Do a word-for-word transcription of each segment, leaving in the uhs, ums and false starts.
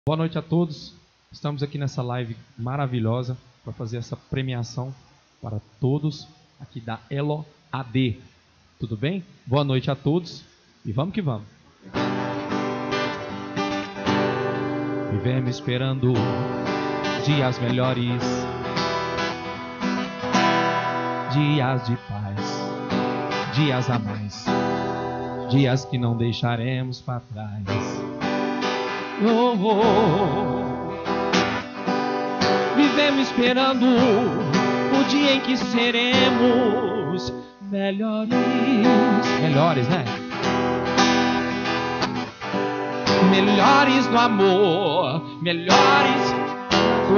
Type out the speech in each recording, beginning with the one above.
Boa noite a todos. Estamos aqui nessa live maravilhosa para fazer essa premiação para todos aqui da Elo A D. Tudo bem? Boa noite a todos e vamos que vamos. Vivemos esperando dias melhores, dias de paz, dias a mais, dias que não deixaremos para trás. Oh, oh. Vivemos esperando o dia em que seremos melhores, melhores, né? Melhores no amor, melhores na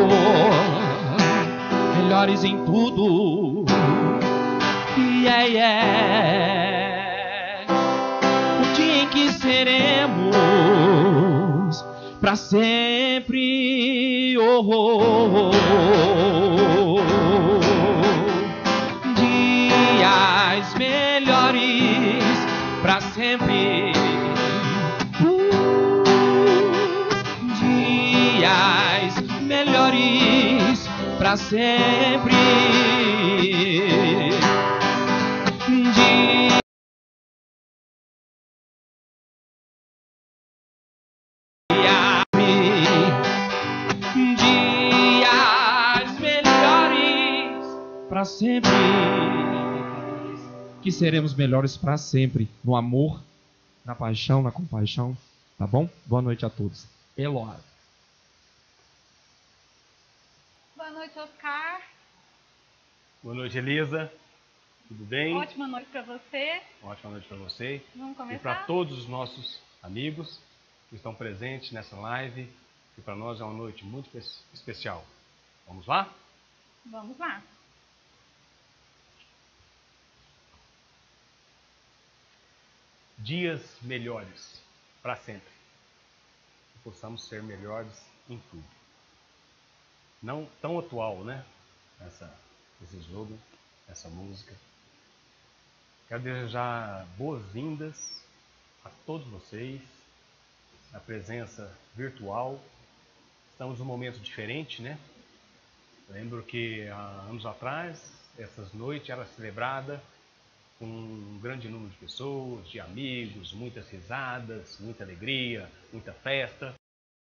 dor, melhores em tudo. Yeah, yeah. O dia em que seremos para sempre, oh, oh, oh, oh. Dias melhores para sempre, uh, dias melhores para sempre, dias para sempre, que seremos melhores para sempre, no amor, na paixão, na compaixão, tá bom? Boa noite a todos. Eloá. Boa noite, Oscar. Boa noite, Elisa. Tudo bem? Ótima noite para você. Ótima noite para você. Vamos começar? E para todos os nossos amigos que estão presentes nessa live, que para nós é uma noite muito especial. Vamos lá? Vamos lá. Dias melhores para sempre. Que possamos ser melhores em tudo. Não tão atual, né? Essa, esse jogo, essa música. Quero desejar boas-vindas a todos vocês, na presença virtual. Estamos num momento diferente, né? Lembro que há anos atrás, essas noites eram celebradas com um grande número de pessoas, de amigos, muitas risadas, muita alegria, muita festa.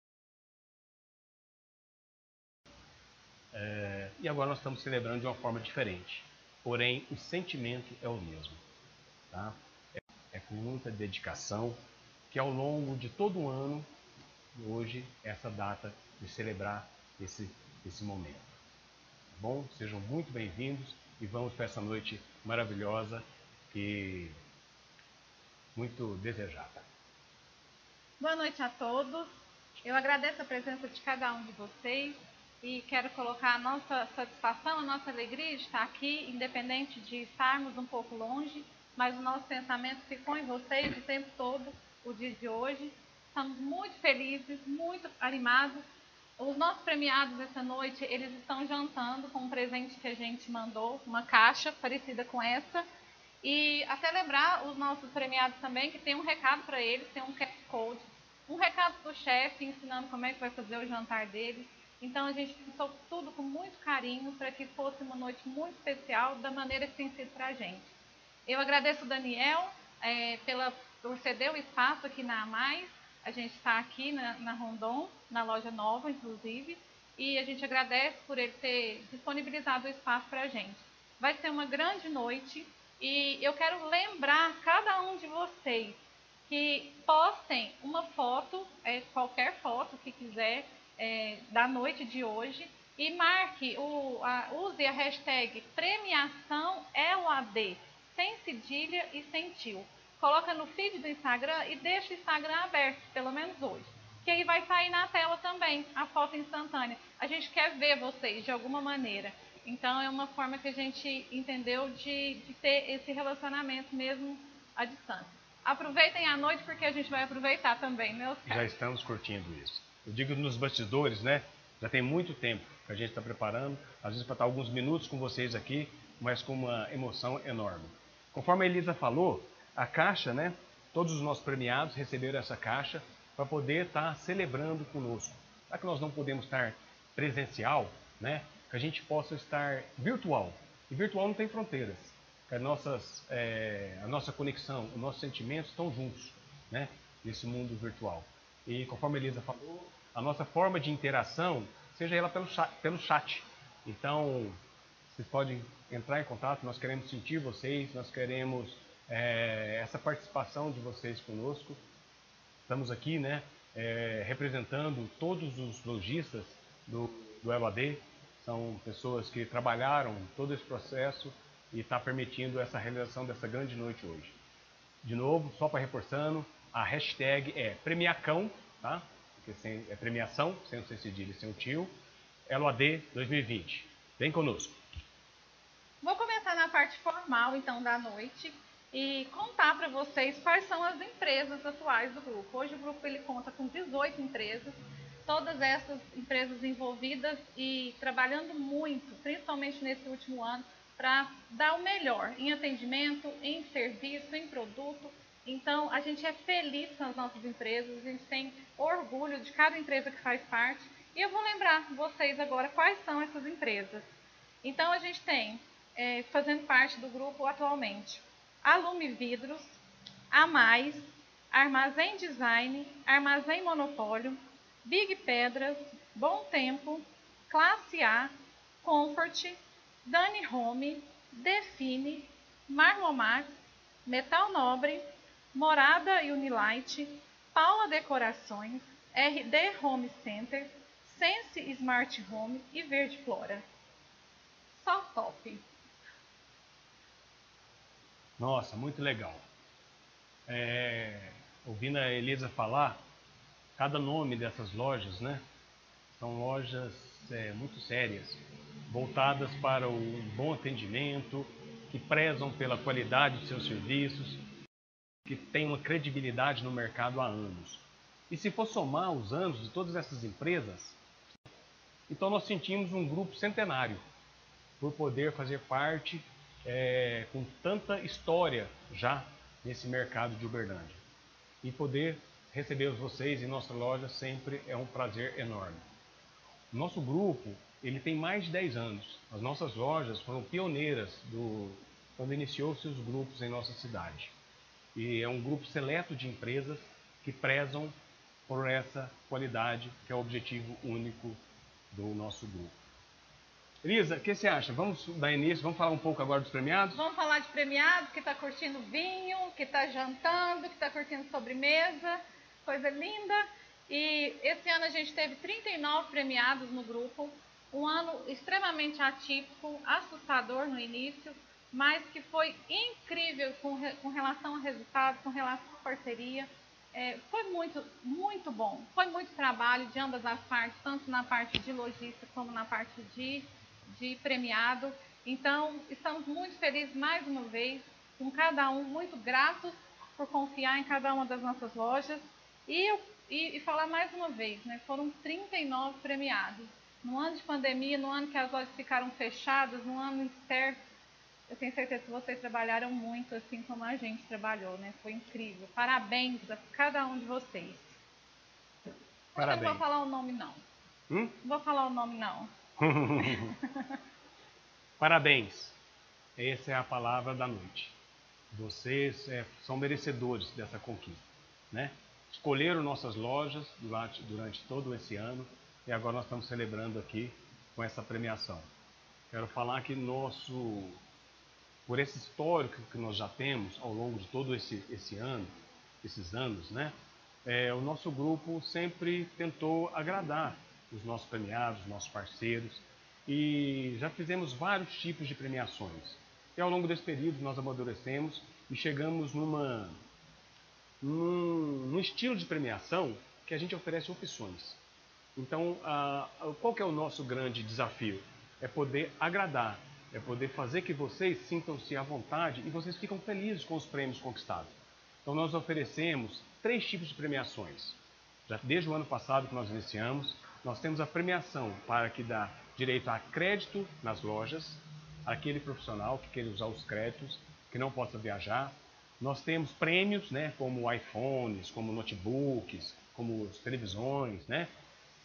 É, e agora nós estamos celebrando de uma forma diferente. Porém, o sentimento é o mesmo. Tá? É, é com muita dedicação que ao longo de todo o ano, hoje, essa data de celebrar esse, esse momento. Tá bom? Sejam muito bem-vindos e vamos para essa noite maravilhosa e muito desejada. Boa noite a todos. Eu agradeço a presença de cada um de vocês e quero colocar a nossa satisfação, a nossa alegria de estar aqui, independente de estarmos um pouco longe, mas o nosso pensamento ficou em vocês o tempo todo, o dia de hoje. Estamos muito felizes, muito animados. Os nossos premiados essa noite, eles estão jantando com um presente que a gente mandou, uma caixa parecida com essa. E até lembrar os nossos premiados também que tem um recado para eles, tem um Q R Code, um recado do chefe ensinando como é que vai fazer o jantar deles. Então a gente pensou tudo com muito carinho para que fosse uma noite muito especial da maneira que tem sido para a gente. Eu agradeço o Daniel é, pela, por ceder o espaço aqui na AMAIS. A gente está aqui na, na Rondon, na loja nova inclusive, e a gente agradece por ele ter disponibilizado o espaço para a gente. Vai ser uma grande noite. E eu quero lembrar cada um de vocês que postem uma foto, é, qualquer foto que quiser, é, da noite de hoje e marque, o, a, use a hashtag premiação Elo A D, sem cedilha e sem tio. Coloca no feed do Instagram e deixa o Instagram aberto, pelo menos hoje. Que aí vai sair na tela também a foto instantânea. A gente quer ver vocês de alguma maneira. Então é uma forma que a gente entendeu de, de ter esse relacionamento mesmo à distância. Aproveitem a noite porque a gente vai aproveitar também, né, Oscar? Já estamos curtindo isso. Eu digo nos bastidores, né? Já tem muito tempo que a gente está preparando, às vezes para estar alguns minutos com vocês aqui, mas com uma emoção enorme. Conforme a Elisa falou, a caixa, né? Todos os nossos premiados receberam essa caixa para poder estar celebrando conosco já que nós não podemos estar presencial, né, que a gente possa estar virtual. E virtual não tem fronteiras. Que as nossas, é, a nossa conexão, os nossos sentimentos estão juntos, né, nesse mundo virtual. E conforme a Elisa falou, a nossa forma de interação, seja ela pelo chat, pelo chat. Então, vocês podem entrar em contato, nós queremos sentir vocês, nós queremos é, essa participação de vocês conosco. Estamos aqui, né, é, representando todos os lojistas do, do Elo A D, são pessoas que trabalharam todo esse processo e está permitindo essa realização dessa grande noite hoje. De novo, só para reforçando, a hashtag é premiacão, tá? Porque sem, é premiação, sem o C cedilha e sem o tio, Elo A D dois mil e vinte. Vem conosco. Vou começar na parte formal, então, da noite e contar para vocês quais são as empresas atuais do grupo. Hoje o grupo ele conta com dezoito empresas, todas essas empresas envolvidas e trabalhando muito, principalmente nesse último ano, para dar o melhor em atendimento, em serviço, em produto. Então, a gente é feliz com as nossas empresas, a gente tem orgulho de cada empresa que faz parte. E eu vou lembrar vocês agora quais são essas empresas. Então, a gente tem, é, fazendo parte do grupo atualmente, a Lume Vidros, a Mais, Armazém Design, Armazém Monopólio, Big Pedras, Bom Tempo, Classe A, Comfort, Dani Home, Define, Marmomax, Metal Nobre, Morada e Unilight, Paula Decorações, R D Home Center, Sense Smart Home e Verde Flora. Só top! Nossa, muito legal. É, ouvindo a Elisa falar, cada nome dessas lojas, né, são lojas é, muito sérias, voltadas para o bom atendimento, que prezam pela qualidade de seus serviços, que têm uma credibilidade no mercado há anos. E se for somar os anos de todas essas empresas, então nós sentimos um grupo centenário, por poder fazer parte é, com tanta história já nesse mercado de Uberlândia. E poder receber vocês em nossa loja sempre é um prazer enorme. O nosso grupo ele tem mais de dez anos. As nossas lojas foram pioneiras do, quando iniciou seus grupos em nossa cidade. E é um grupo seleto de empresas que prezam por essa qualidade, que é o objetivo único do nosso grupo. Elisa, o que você acha? Vamos dar início, vamos falar um pouco agora dos premiados? Vamos falar de premiados, que está curtindo vinho, que está jantando, que está curtindo sobremesa, coisa linda. E esse ano a gente teve trinta e nove premiados no grupo, um ano extremamente atípico, assustador no início, mas que foi incrível com, com relação a resultados, com relação à parceria. É, foi muito, muito bom. Foi muito trabalho de ambas as partes, tanto na parte de logística como na parte de, de premiado. Então, estamos muito felizes mais uma vez, com cada um, muito gratos por confiar em cada uma das nossas lojas. E, e, e falar mais uma vez, né, foram trinta e nove premiados. No ano de pandemia, no ano que as lojas ficaram fechadas, no ano incerto, eu tenho certeza que vocês trabalharam muito, assim como a gente trabalhou, né? Foi incrível. Parabéns a cada um de vocês. Parabéns. Eu não vou falar o nome, não. Hum? Não vou falar o nome, não. Parabéns. Essa é a palavra da noite. Vocês é, são merecedores dessa conquista, né? Escolheram nossas lojas durante, durante todo esse ano e agora nós estamos celebrando aqui com essa premiação. Quero falar que nosso... por esse histórico que nós já temos ao longo de todo esse, esse ano, esses anos, né? É, o nosso grupo sempre tentou agradar os nossos premiados, os nossos parceiros, e já fizemos vários tipos de premiações. E ao longo desse período nós amadurecemos e chegamos numa, num, num estilo de premiação que a gente oferece opções. Então, a, a, qual que é o nosso grande desafio? É poder agradar. É poder fazer que vocês sintam-se à vontade e vocês ficam felizes com os prêmios conquistados. Então nós oferecemos três tipos de premiações. Já desde o ano passado que nós iniciamos, nós temos a premiação para que dá direito a crédito nas lojas, aquele profissional que quer usar os créditos, que não possa viajar. Nós temos prêmios, né, como iPhones, como notebooks, como televisões, né?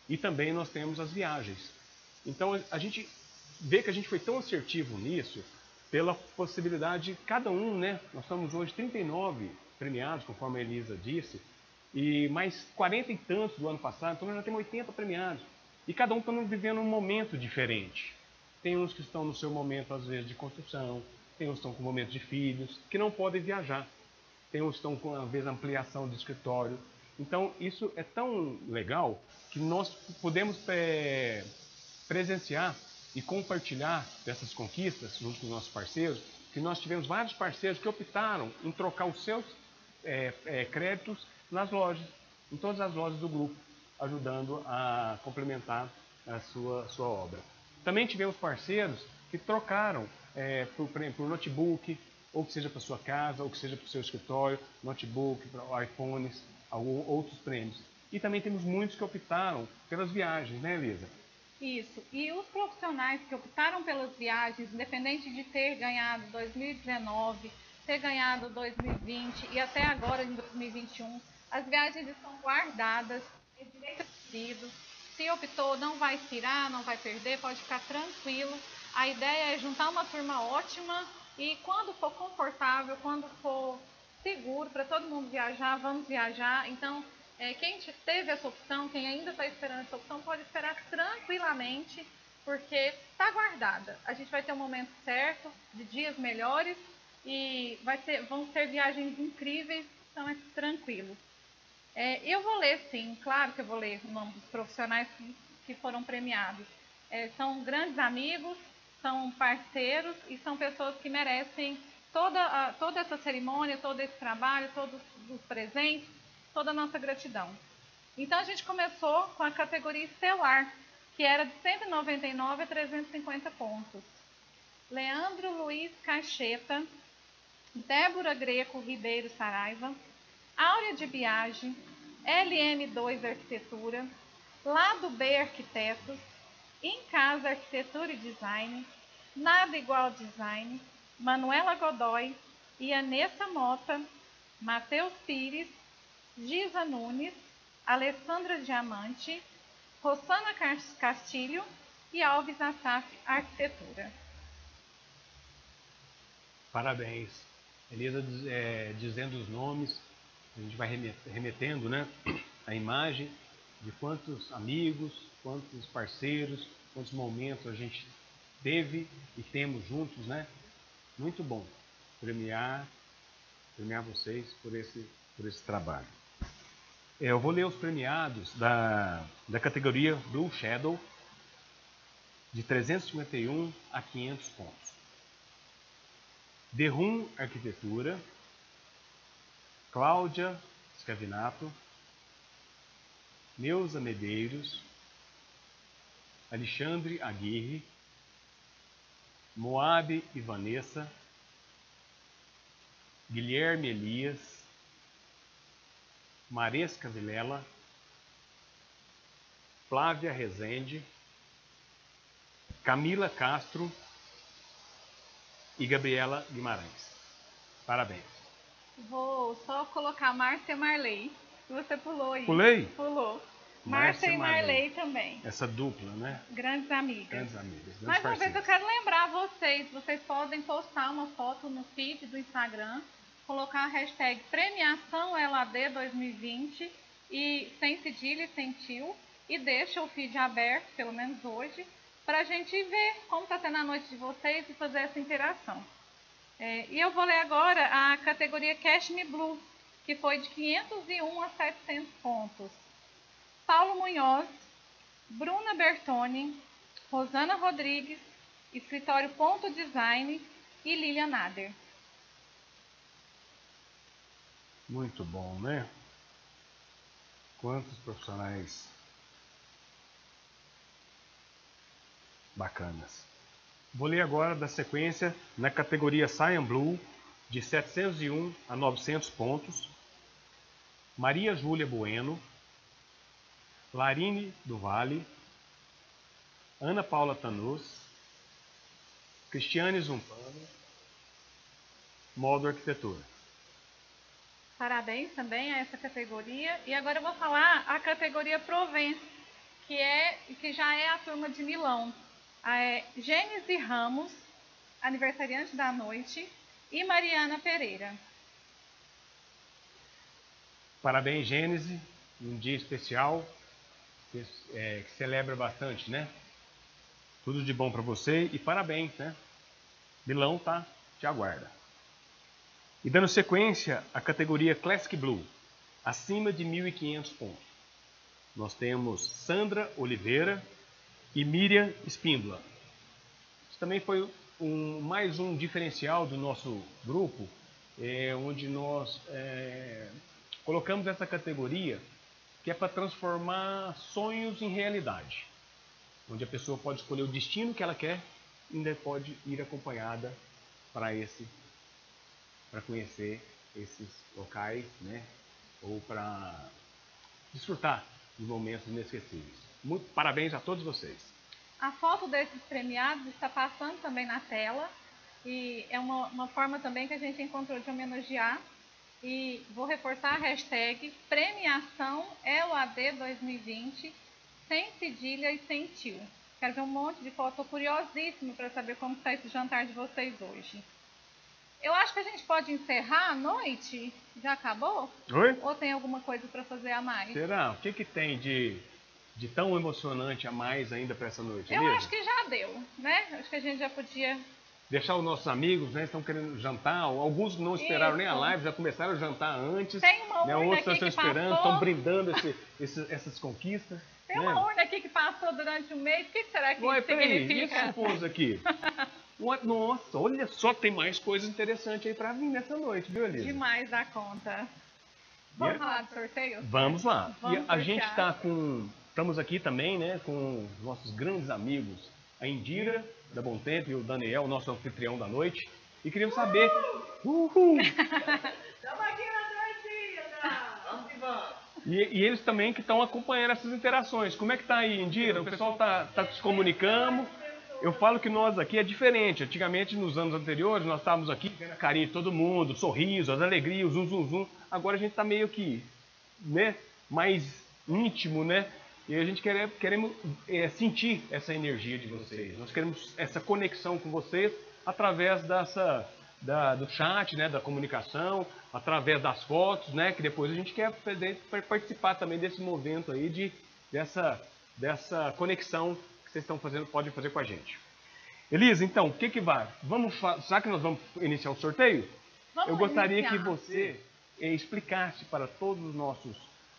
E também nós temos as viagens. Então a gente vê que a gente foi tão assertivo nisso, pela possibilidade de cada um, né? Nós estamos hoje trinta e nove premiados, conforme a Elisa disse, e mais quarenta e tantos do ano passado, então nós já temos oitenta premiados. E cada um está vivendo um momento diferente. Tem uns que estão no seu momento, às vezes, de construção, tem uns que estão com momento de filhos, que não podem viajar. Tem uns que estão com, às vezes, ampliação de escritório. Então, isso é tão legal que nós podemos é, presenciar e compartilhar dessas conquistas junto com os nossos parceiros, que nós tivemos vários parceiros que optaram em trocar os seus é, é, créditos nas lojas, em todas as lojas do grupo, ajudando a complementar a sua, sua obra. Também tivemos parceiros que trocaram é, por, por notebook, ou que seja para sua casa, ou que seja para o seu escritório, notebook, para iPhones, outros prêmios. E também temos muitos que optaram pelas viagens, né, Elisa? Isso. E os profissionais que optaram pelas viagens, independente de ter ganhado dois mil e dezenove, ter ganhado dois mil e vinte e até agora em dois mil e vinte e um, as viagens estão guardadas, é direito adquirido. Se optou, não vai expirar, não vai perder, pode ficar tranquilo. A ideia é juntar uma turma ótima e quando for confortável, quando for seguro para todo mundo viajar, vamos viajar. Então, é, quem teve essa opção, quem ainda está esperando essa opção, pode esperar tranquilamente, porque está guardada. A gente vai ter um momento certo, de dias melhores, e vai ser, vão ser viagens incríveis, então é tranquilo. É, eu vou ler, sim, claro que eu vou ler o nome dos profissionais que, que foram premiados. É, são grandes amigos, são parceiros e são pessoas que merecem toda, a, toda essa cerimônia, todo esse trabalho, todos os presentes, toda a nossa gratidão. Então a gente começou com a categoria estelar, que era de cento e noventa e nove a trezentos e cinquenta pontos. Leandro Luiz Cacheta, Débora Greco Ribeiro Saraiva, Áurea de Biagi, L N dois Arquitetura, Lado B Arquitetos, Em Casa Arquitetura e Design, Nada Igual Design, Manuela Godoy, Ianessa Mota, Matheus Pires, Giza Nunes, Alessandra Diamante, Rossana Castilho e Alves Assaf Arquitetura. Parabéns. Elisa é, dizendo os nomes, a gente vai remetendo, né, a imagem de quantos amigos, quantos parceiros, quantos momentos a gente teve e temos juntos, né? Muito bom premiar, premiar vocês por esse, por esse trabalho. Eu vou ler os premiados da, da categoria Blue Shadow, de trezentos e cinquenta e um a quinhentos pontos. Derrum Arquitetura, Cláudia Scavinato, Neuza Medeiros, Alexandre Aguirre, Moabe e Vanessa, Guilherme Elias, Maresca Vilela, Flávia Rezende, Camila Castro e Gabriela Guimarães. Parabéns. Vou só colocar Márcia Marley. Você pulou aí. Pulei? Pulou. Márcia e Marley, Marley também. Essa dupla, né? Grandes amigas. Grandes amigas. Grandes Mais uma parceiros. vez eu quero lembrar vocês, vocês podem postar uma foto no feed do Instagram, colocar a hashtag premiação L A D dois mil e vinte e sem cedilha e sem tio, e deixa o feed aberto, pelo menos hoje, para a gente ver como está sendo a noite de vocês e fazer essa interação. É, e eu vou ler agora a categoria Cash Me Blue, que foi de quinhentos e um a setecentos pontos. Paulo Munhoz, Bruna Bertoni, Rosana Rodrigues, Escritório Ponto Design e Lilian Nader. Muito bom, né? Quantos profissionais bacanas. Vou ler agora da sequência na categoria Cyan Blue, de setecentos e um a novecentos pontos. Maria Júlia Bueno, Larine do Vale, Ana Paula Tanus, Cristiane Zumpano, Modo Arquitetura. Parabéns também a essa categoria. E agora eu vou falar a categoria Provence, que, é, que já é a turma de Milão. É Gênesis Ramos, aniversariante da noite, e Mariana Pereira. Parabéns, Gênesis, um dia especial, que, é, que celebra bastante, né? Tudo de bom para você e parabéns, né? Milão, tá? Te aguarda. E dando sequência à categoria Classic Blue, acima de mil e quinhentos pontos. Nós temos Sandra Oliveira e Miriam Espíndola. Isso também foi um, mais um diferencial do nosso grupo, é, onde nós é, colocamos essa categoria que é para transformar sonhos em realidade. Onde a pessoa pode escolher o destino que ela quer e ainda pode ir acompanhada para esse, para conhecer esses locais, né? Ou para desfrutar de momentos inesquecíveis. Muito parabéns a todos vocês. A foto desses premiados está passando também na tela e é uma, uma forma também que a gente encontrou de homenagear. E vou reforçar a hashtag premiação E L O A D dois mil e vinte, sem cedilha e sem tio. Quero ver um monte de foto, estou curiosíssima para saber como está esse jantar de vocês hoje. Eu acho que a gente pode encerrar a noite. Já acabou? Oi? Ou tem alguma coisa para fazer a mais? Será? O que, que tem de, de tão emocionante a mais ainda para essa noite? Eu Elisa? acho que já deu, né? Acho que a gente já podia... Deixar os nossos amigos, né? Estão querendo jantar. Alguns não esperaram Isso. nem a live, já começaram a jantar antes. Tem uma né? urna Outros aqui estão que esperando, passou. estão brindando esse, esse, essas conquistas. Tem né? uma urna aqui que passou durante um mês. O que será que Ué, isso peraí, e significa? esses povos aqui? Ué, nossa, olha só, tem mais coisas interessantes aí para vir nessa noite, viu, Elisa? Demais da conta. Vamos Yeah. falar de sorteio? Vamos lá. Vamos e a sortear. gente está com... Estamos aqui também, né, com nossos grandes amigos, a Indira, da Bom Tempo, e o Daniel, nosso anfitrião da noite. E queríamos saber... Uhul! Estamos aqui na torcida! Vamos que vamos! E, e eles também que estão acompanhando essas interações. Como é que tá aí, Indira? O pessoal está tá se comunicando. Eu falo que nós aqui é diferente. Antigamente, nos anos anteriores, nós estávamos aqui vendo a carinha de todo mundo, sorriso, as alegrias, zum, zum, zum. Agora a gente está meio que, né, mais íntimo, né? E a gente quer, queremos é, sentir essa energia de vocês. Nós queremos essa conexão com vocês através dessa, da, do chat, né, da comunicação, através das fotos, né, que depois a gente quer fazer, participar também desse momento aí, de, dessa, dessa conexão que vocês estão fazendo, podem fazer com a gente. Elisa, então, o que que vai? Vamos, será que nós vamos iniciar o sorteio? Vamos Eu gostaria iniciar. que você eh, explicasse para todos os nossos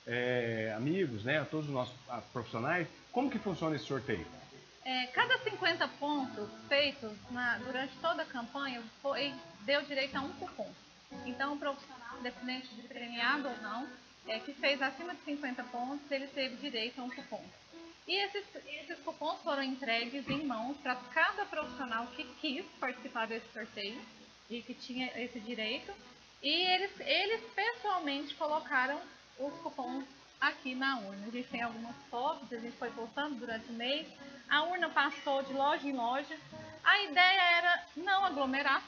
eh, amigos, né, todos os nossos ah, profissionais, como que funciona esse sorteio. É, cada cinquenta pontos feitos na, durante toda a campanha foi, deu direito a um cupom. Então, o profissional, independente de premiado ou não, é, que fez acima de cinquenta pontos, ele teve direito a um cupom. E esses, esses cupons foram entregues em mãos para cada profissional que quis participar desse sorteio e que tinha esse direito. E eles, eles pessoalmente colocaram os cupons aqui na urna. A gente tem algumas fotos, a gente foi postando durante o mês. A urna passou de loja em loja. A ideia era não aglomerar,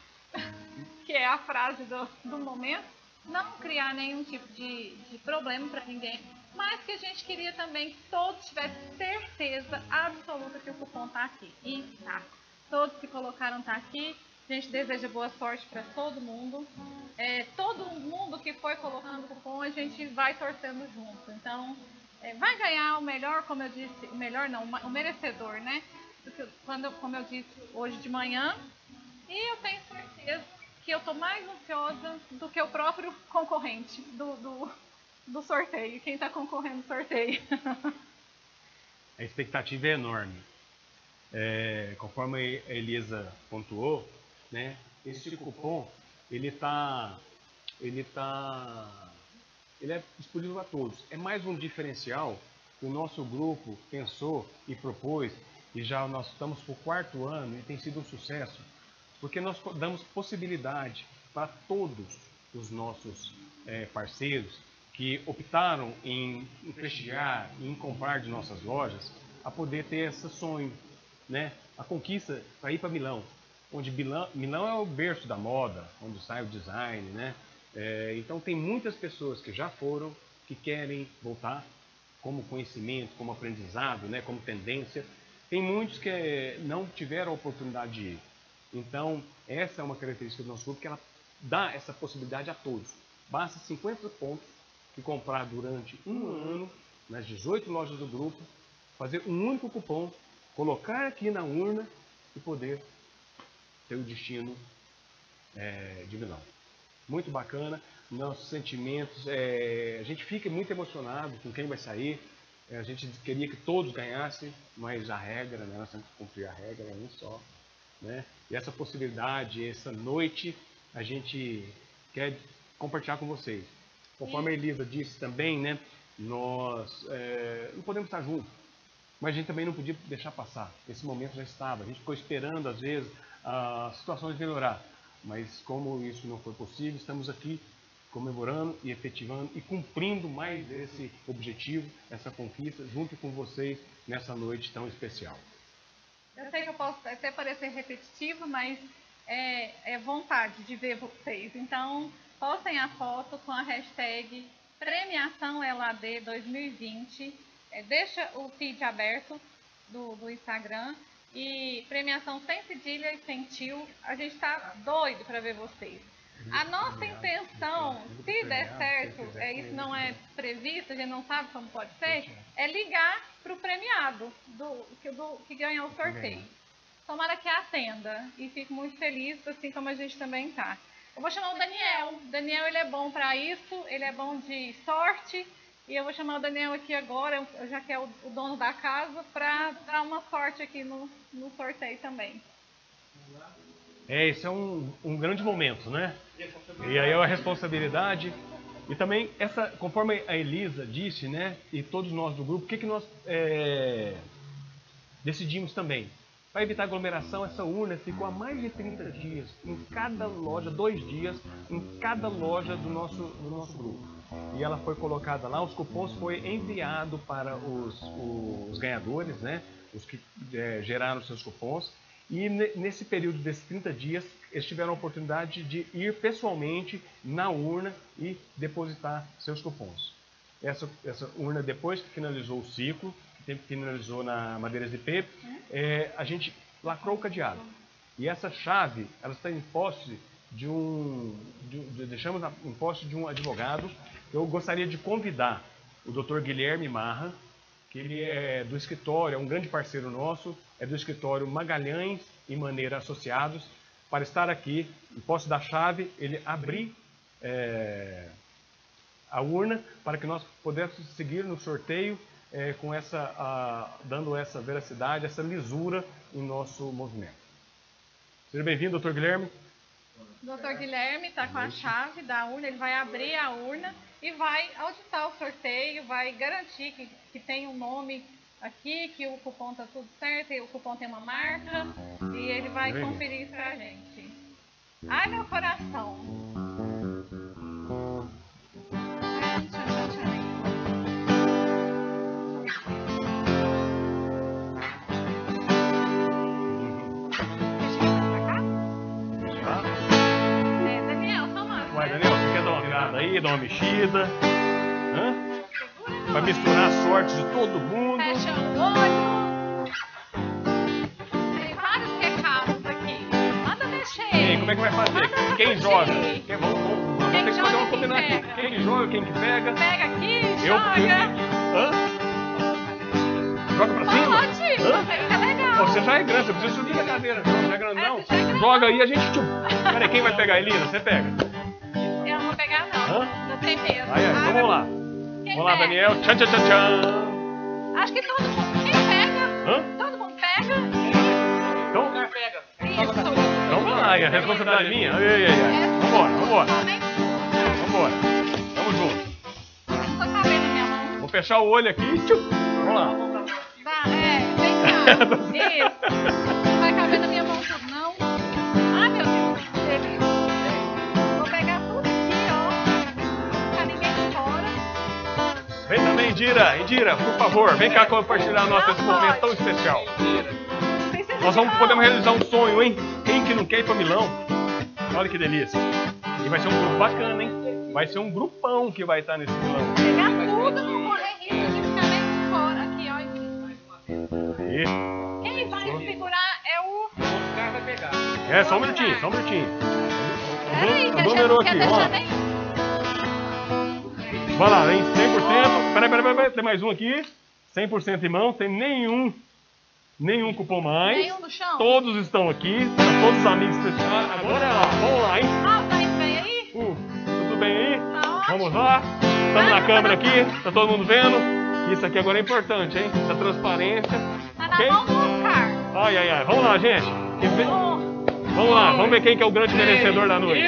que é a frase do, do momento, não criar nenhum tipo de, de problema para ninguém, mas que a gente queria também que todos tivessem certeza absoluta que o cupom está aqui. E tá. Todos que colocaram está aqui. A gente deseja boa sorte para todo mundo. É, todo mundo que foi colocando o cupom, a gente vai torcendo junto. Então, é, vai ganhar o melhor, como eu disse, o melhor não, o merecedor, né? Porque quando, como eu disse hoje de manhã, e eu tenho certeza que eu estou mais ansiosa do que o próprio concorrente do, do, do sorteio, quem está concorrendo no sorteio. A expectativa é enorme. É, conforme a Elisa pontuou, né, esse cupom ele está ele tá, ele é disponível a todos. É mais um diferencial que o nosso grupo pensou e propôs, e já nós estamos por quarto ano e tem sido um sucesso, porque nós damos possibilidade para todos os nossos é, parceiros que optaram em, em prestigiar, em comprar de nossas lojas, a poder ter esse sonho, né? A conquista para ir para Milão, onde Milão, Milão é o berço da moda, onde sai o design, né? É, então tem muitas pessoas que já foram, que querem voltar, como conhecimento, como aprendizado, né, como tendência. Tem muitos que não tiveram a oportunidade de ir. Então, essa é uma característica do nosso grupo, que ela dá essa possibilidade a todos. Basta cinquenta pontos que comprar durante um ano, nas dezoito lojas do grupo, fazer um único cupom, colocar aqui na urna e poder ter o destino é, de Milão. Muito bacana, nossos sentimentos, é, a gente fica muito emocionado com quem vai sair. É, a gente queria que todos ganhassem, mas a regra, né, nós temos que cumprir a regra, é um só. Né? E essa possibilidade, essa noite, a gente quer compartilhar com vocês. Conforme a Elisa disse também, né, nós é, não podemos estar juntos, mas a gente também não podia deixar passar. Esse momento já estava, a gente ficou esperando às vezes as situações melhorar, mas como isso não foi possível, estamos aqui comemorando e efetivando e cumprindo mais esse objetivo, essa conquista, junto com vocês nessa noite tão especial. Eu sei que eu posso até parecer repetitivo, mas é, é vontade de ver vocês. Então, postem a foto com a hashtag Premiação L A D dois mil e vinte. É, deixa o feed aberto do, do Instagram. E premiação sem cedilha e sem tio. A gente está doido para ver vocês. A nossa intenção, se der certo, é, isso não é previsto, a gente não sabe como pode ser, é ligar para o premiado do, do, que ganhou o sorteio. Tomara que atenda e fico muito feliz, assim como a gente também está. Eu vou chamar o Daniel. O Daniel, ele é bom para isso, ele é bom de sorte. E eu vou chamar o Daniel aqui agora, já que é o, o dono da casa, para dar uma sorte aqui no, no sorteio também. É, esse é um, um grande momento, né? E aí é a responsabilidade. E também, essa, conforme a Elisa disse, né? E todos nós do grupo, o que, que nós é, decidimos também? Para evitar aglomeração, essa urna ficou há mais de trinta dias em cada loja, dois dias, em cada loja do nosso, do nosso grupo. E ela foi colocada lá, os cupons foi enviado para os, os ganhadores, né? Os que é, geraram seus cupons. E nesse período desses trinta dias, eles tiveram a oportunidade de ir pessoalmente na urna e depositar seus cupons. Essa, essa urna, depois que finalizou o ciclo, que finalizou na Madeiras de P, é, a gente lacrou o cadeado. E essa chave, ela está em posse de um, de, de, deixamos em posse de um advogado. Eu gostaria de convidar o doutor Guilherme Marra, que ele é do escritório, é um grande parceiro nosso, é do escritório Magalhães e Maneira Associados, para estar aqui, em posse da chave, ele abrir é, a urna para que nós pudéssemos seguir no sorteio é, com essa, a, dando essa veracidade, essa lisura em nosso movimento. Seja bem-vindo, doutor Guilherme. Doutor Guilherme está com a chave da urna, ele vai abrir a urna e vai auditar o sorteio, vai garantir que, que tem um nome aqui, que o cupom está tudo certo, e o cupom tem uma marca, e ele vai conferir isso pra gente. Ai, meu coração! Ai, tchau, tchau, tchau. Deixa eu ir pra cá? É, Daniel, toma. Vai, Daniel, você quer dar uma virada aí, dar uma mexida? Hã? Vai misturar a sorte de todo mundo. Fecha o olho. Tem vários recados aqui. Manda mexer. E aí, como é que vai fazer? Manda Quem mexer. joga? Quem, vamos, vamos, vamos Quem ter que joga fazer uma e quem combinação. pega? Quem joga, quem que pega? Pega aqui, Eu, joga. eu, hã? Joga pra cima? Pode, Hã? fica legal. Você já é grande, você precisa subir da cadeira. Você não é grandão. É, você já é grandão. Joga aí, a gente... Tchum. Peraí, quem vai pegar, Elisa? Você pega. Eu não vou pegar não. Hã? Não tem medo. Aí, aí, então vamos lá. Quem Vamos lá, pega? Daniel. Tchan, tchan, tchan, tchan. Acho que todo mundo. Quem pega? Hã? Todo mundo pega. Então, Isso. então vamos lá, a responsabilidade é minha. Ai, ai, ai. Vambora, vambora. Vambora. Tamo junto. Não tô cabendo na minha mão. Vou fechar o olho aqui. Tchum. Vamos lá. Tá, é, vem cá. Isso. Não vai caber na minha mão tudo, não. Ai, meu Deus. Delícia. Vou pegar tudo aqui, ó. Não ficar ninguém fora. Vem também, Indira. Indira, por favor, vem cá compartilhar nosso esse momento tão especial. Nós vamos, podemos realizar um sonho, hein? Quem que não quer ir pra Milão? Olha que delícia. E vai ser um grupo bacana, hein? Vai ser um grupão que vai estar nesse Milão. Pegar tudo, não correr risco de ficar Aí. Quem vai segurar é o... O cara vai pegar. É, só um minutinho, só um minutinho. Peraí, que O a gente número não quer aqui, deixar ó. nem... Vai lá, hein? cem por cento. Peraí, peraí, peraí. Tem mais um aqui. cem por cento em mão. Tem nenhum, nenhum cupom mais. Nenhum no chão? Todos estão aqui. Tá todos os amigos especiais. Agora é lá. Vamos lá, hein? Ah, tá indo bem aí? Uh, tudo bem aí? Tá ótimo. Vamos lá. Estamos na câmera aqui. Tá todo mundo vendo? Isso aqui agora é importante, hein? Essa transparência. Tá na Ok? mão do Oscar. Ai, ai, ai. Vamos lá, gente. Quem vê- Oh. Vamos lá. Vamos ver quem que é o grande merecedor da noite.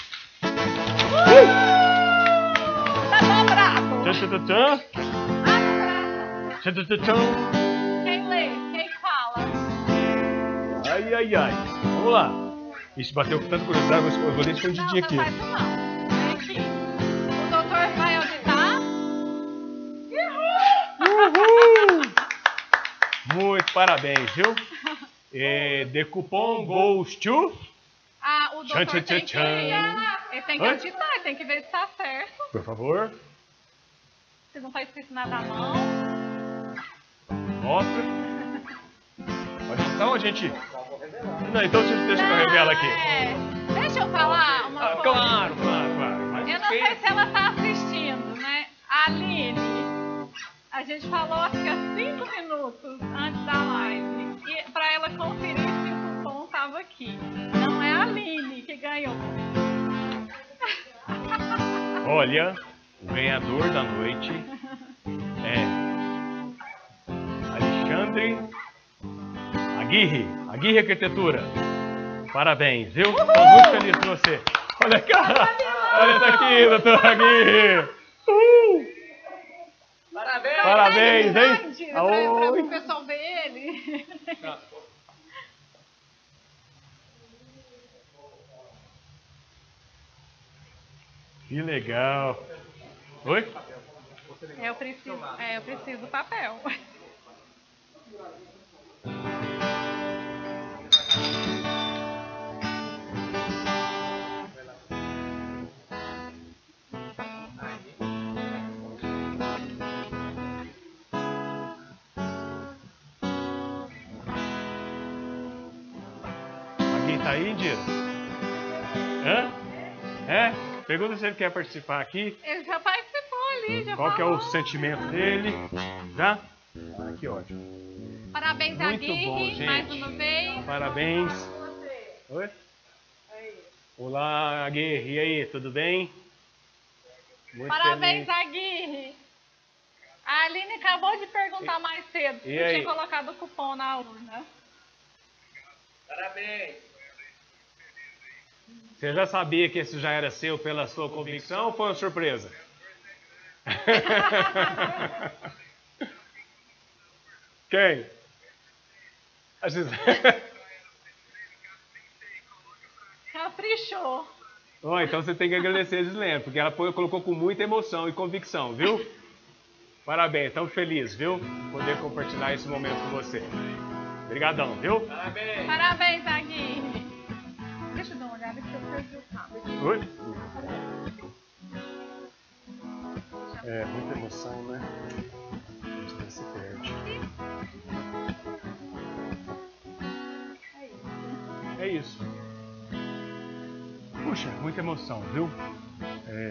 Tá dobrado. Tchan, tchan, tchan, tchan. Ah, Tchan, tchan, tchan, tchan. quem lê? Quem fala? Ai, ai, ai. Vamos lá. Ixi, bateu com tanta curiosidade, eu vou- eu vou ler escondidinho Não, aqui. não faz isso não. Vem aqui. O doutor vai auditar. Uhul! Muito parabéns, viu? É, the coupon goes to... Ah, o doutor Tchan, tchan, tem que... tchan, tchan. Ele tem que Oi? auditar, ele tem que ver se tá certo. Por favor, Se não tá escrito nada à mão. mostra. Pode então a gente... Não, então deixa eu revelar aqui. É, deixa eu falar uma Ah, coisa. claro, claro, claro. Mas Eu não sei se ela tá assistindo, né? A Aline, a gente falou acho que há cinco minutos antes da live. E pra ela conferir se o cupom tava aqui. Não é a Aline que ganhou. Olha, o ganhador da noite é Alexandre Aguirre, Aguirre Arquitetura. Parabéns, viu? Estou muito feliz por você. Olha cá, olha tá aqui, doutor Aguirre. Uhul. Parabéns. Parabéns, Grande, hein? Pra, pra, pra Oi. o pessoal ver ele. Que legal. Oi? É, eu preciso, é, eu preciso do papel. Alguém tá aí, Indira? Hã? É? Pergunta se ele quer participar aqui. Ele já participou ali, já Qual que é o falou. sentimento dele? Já? Ah, que ótimo. Parabéns, Muito Aguirre, bom, gente. mais uma vez. Parabéns. Oi? Olá, Aguirre. E aí, tudo bem? Muito Parabéns, feliz. Aguirre. A Aline acabou de perguntar mais cedo se e tinha aí? colocado o cupom na urna. Parabéns. Você já sabia que esse já era seu pela sua convicção ou foi uma surpresa? Quem? A Gisele. Caprichou. Oh, então você tem que agradecer a Gisele, porque ela foi- colocou com muita emoção e convicção, viu? Parabéns, estamos felizes, viu? Poder compartilhar esse momento com você. Obrigadão, viu? Parabéns. Parabéns, Aguirre. Deixa eu dar uma olhada que eu perdi o cabo. Oi? É, muita emoção, né? A gente até se perde. É isso. Puxa, muita emoção, viu? É,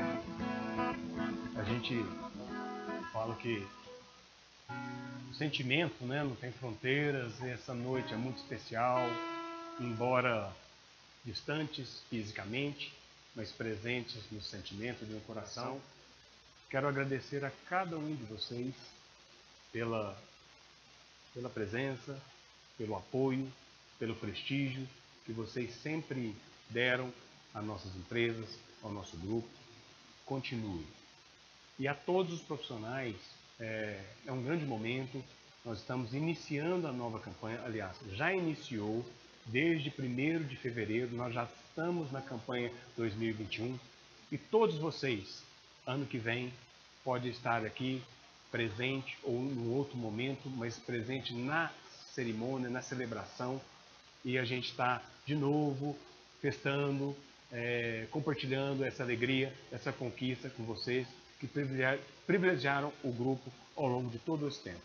a gente fala que o sentimento, né, não tem fronteiras, e essa noite é muito especial, embora distantes fisicamente, mas presentes no sentimento e no coração. Quero agradecer a cada um de vocês pela, pela presença, pelo apoio, pelo prestígio que vocês sempre deram às nossas empresas, ao nosso grupo. Continue. E a todos os profissionais, é, é um grande momento. Nós estamos iniciando a nova campanha, aliás, já iniciou desde primeiro de fevereiro, nós já estamos na campanha dois mil e vinte e um e todos vocês, ano que vem, podem estar aqui presente ou em outro momento, mas presente na cerimônia, na celebração, e a gente está de novo festando, é, compartilhando essa alegria, essa conquista com vocês que privilegiaram o grupo ao longo de todo esse tempo.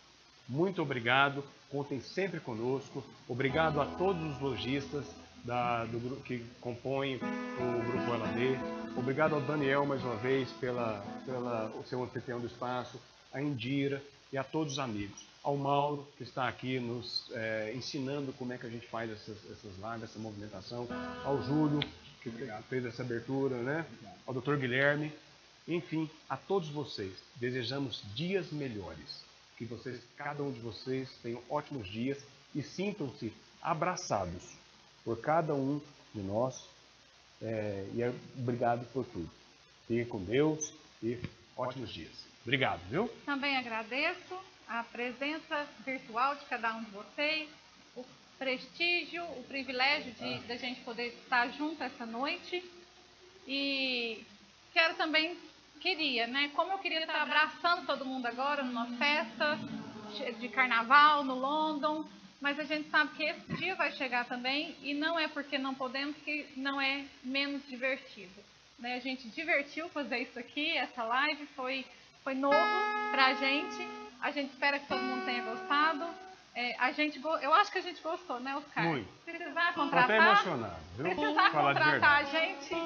muito obrigado. Contem sempre conosco. Obrigado a todos os lojistas da, do, que compõem o Grupo L A D. Obrigado ao Daniel, mais uma vez, pela, pela, o seu anfitrião do espaço, a Indira e a todos os amigos. Ao Mauro, que está aqui nos é, ensinando como é que a gente faz essas, essas lives, essa movimentação. Ao Júlio, que fez essa abertura, né? Ao doutor Guilherme. Enfim, a todos vocês, desejamos dias melhores. Que vocês, cada um de vocês tenham ótimos dias e sintam-se abraçados por cada um de nós. É, e obrigado por tudo. Fiquem com Deus e ótimos dias. Obrigado, viu? Também agradeço a presença virtual de cada um de vocês, o prestígio, o privilégio de, de a gente poder estar junto essa noite. E quero também, queria, né? Como eu queria estar abraçando todo mundo agora numa festa de carnaval no London, mas a gente sabe que esse dia vai chegar também e não é porque não podemos que não é menos divertido. Né? A gente divertiu fazer isso aqui, essa live foi, foi novo pra gente. A gente espera que todo mundo tenha gostado. É, a gente, eu acho que a gente gostou, né, Oscar? Muito. Se precisar Estou contratar, até emocionado, viu? precisar Falar de contratar a verdade. gente.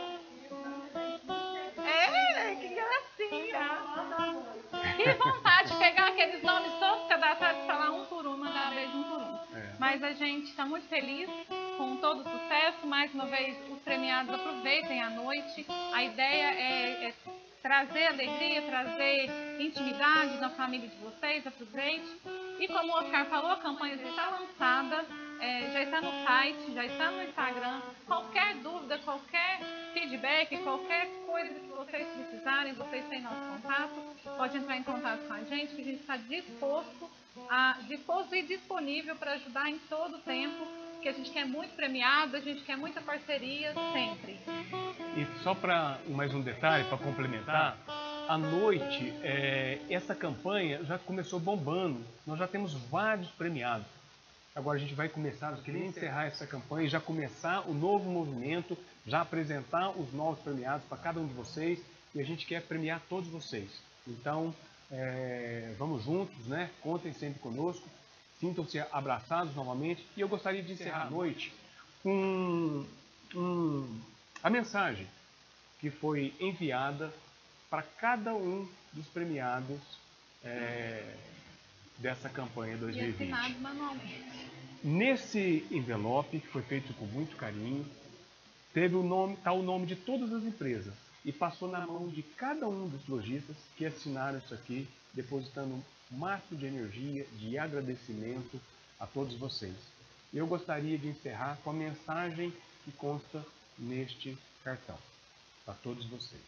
É, que gracinha. Que vontade de pegar aqueles nomes todos cadastrados e falar um por um, mandar beijo um por um. É. Mas a gente está muito feliz com todo o sucesso. Mais uma vez, os premiados aproveitem a noite. A ideia é, é trazer alegria, trazer intimidade na família de vocês. Aproveite. E como o Oscar falou, a campanha já está lançada, é, já está no site, já está no Instagram. Qualquer dúvida, qualquer feedback, qualquer coisa que vocês precisarem, vocês têm nosso contato, pode entrar em contato com a gente, que a gente está disposto, a, disposto e disponível para ajudar em todo o tempo, que a gente quer muito premiado, a gente quer muita parceria sempre. E só para mais um detalhe, para complementar, à noite, é, essa campanha já começou bombando, nós já temos vários premiados. Agora a gente vai começar, eu queria encerrar essa campanha e já começar o novo movimento, já apresentar os novos premiados para cada um de vocês, e a gente quer premiar todos vocês. Então, é, vamos juntos, né? Contem sempre conosco, sintam-se abraçados novamente, e eu gostaria de encerrar a noite com um, a mensagem que foi enviada para cada um dos premiados é, dessa campanha dois mil e vinte. E assinado manualmente. Nesse envelope, que foi feito com muito carinho, teve o nome, tá o nome de todas as empresas e passou na mão de cada um dos lojistas que assinaram isso aqui, depositando um máximo de energia, de agradecimento a todos vocês. Eu gostaria de encerrar com a mensagem que consta neste cartão, para todos vocês.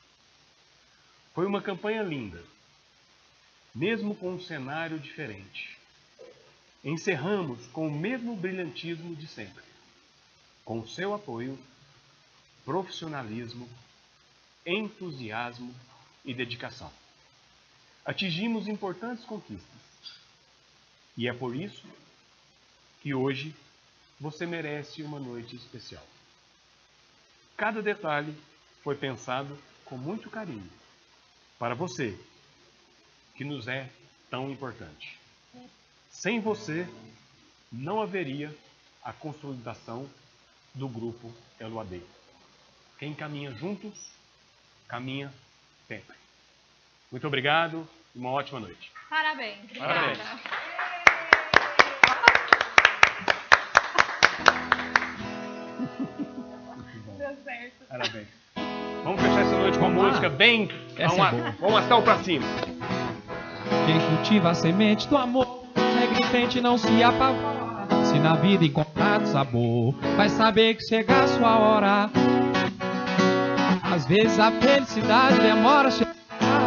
Foi uma campanha linda, mesmo com um cenário diferente. Encerramos com o mesmo brilhantismo de sempre. Com o seu apoio, profissionalismo, entusiasmo e dedicação. Atingimos importantes conquistas. E é por isso que hoje você merece uma noite especial. Cada detalhe foi pensado com muito carinho para você, que nos é tão importante. Sem você, não haveria a consolidação do Grupo L A D. Quem caminha juntos, caminha sempre. Muito obrigado e uma ótima noite. Parabéns. Obrigada. Parabéns. Deu certo. Parabéns. Vamos fechar essa noite com uma Vamos lá. música bem... Essa vamos, é boa. vamos astral pra cima. Quem cultiva a semente do amor, segue em frente e não se apavora. Se na vida encontrar sabor, vai saber que chega a sua hora. Às vezes a felicidade demora a chegar.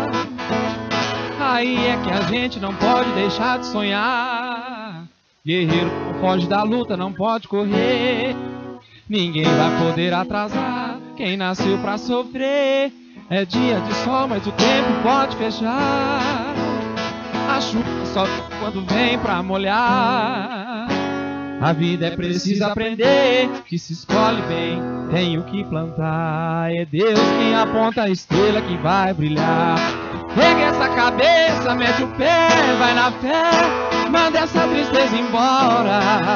Aí é que a gente não pode deixar de sonhar. Guerreiro não foge da luta, não pode correr. Ninguém vai poder atrasar quem nasceu pra sofrer. É dia de sol, mas o tempo pode fechar. A chuva só quando vem pra molhar. A vida é preciso aprender que se escolhe bem, tem o que plantar. É Deus quem aponta a estrela que vai brilhar. Ergue essa cabeça, mete o pé, vai na fé, manda essa tristeza embora.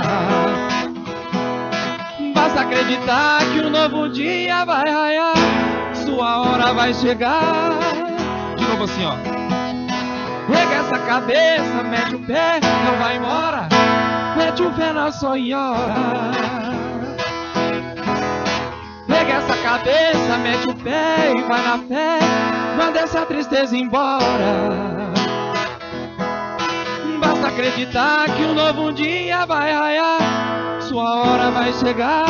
Basta acreditar que um novo dia vai raiar, sua hora vai chegar. De novo assim, ó. Ergue essa cabeça, mete o pé, não vai embora, mete o pé na senhora. Ergue essa cabeça, mete o pé e vai na fé, manda essa tristeza embora. Basta acreditar que um novo dia vai raiar, sua hora vai chegar.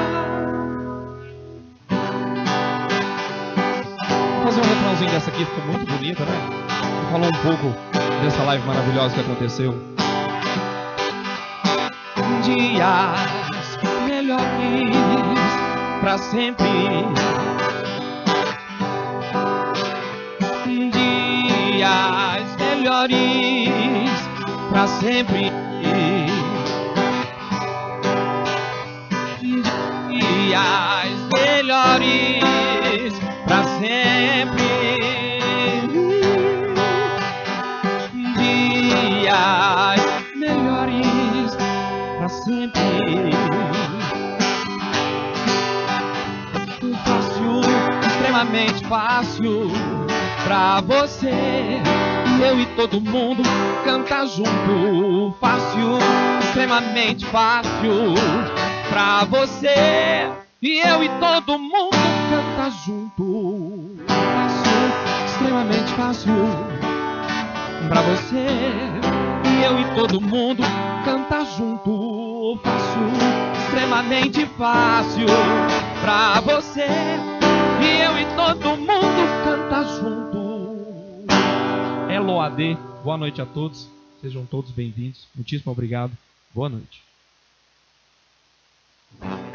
Vou fazer um refrãozinho dessa aqui, ficou muito bonita, né? Falou um pouco dessa live maravilhosa que aconteceu. Dias melhores pra sempre. Dias melhores pra sempre. Dias melhores pra sempre. Dias melhores pra sempre. Fácil, extremamente fácil pra você e eu e todo mundo cantar junto. Fácil, extremamente fácil pra você e eu e todo mundo cantar junto. Fácil, extremamente fácil pra você e eu e todo mundo cantar junto. Fácil, extremamente fácil pra você e eu e todo mundo cantar junto. Elo A D, boa noite a todos, sejam todos bem-vindos, muitíssimo obrigado, boa noite.